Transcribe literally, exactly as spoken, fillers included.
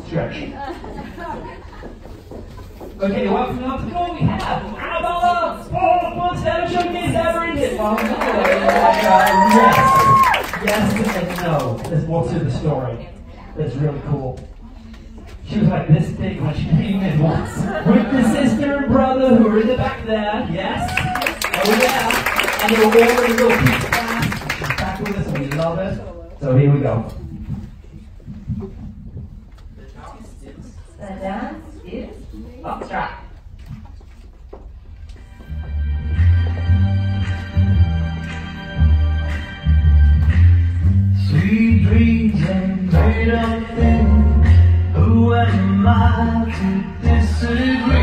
stretch. Okay, welcome up to the floor. We have Annabella, four months never showcase ever in it. Well, no, yes, yes and no. There's more to the story. That's really cool. She was like this big when she came in once. With the sister and brother who were in the back there. Yes. Oh yeah. And they were all in a little piece of class. She's back with us and we love it. So here we go. The dance is Foxtrot. Sweet dreams and made up things. Who am I to disagree?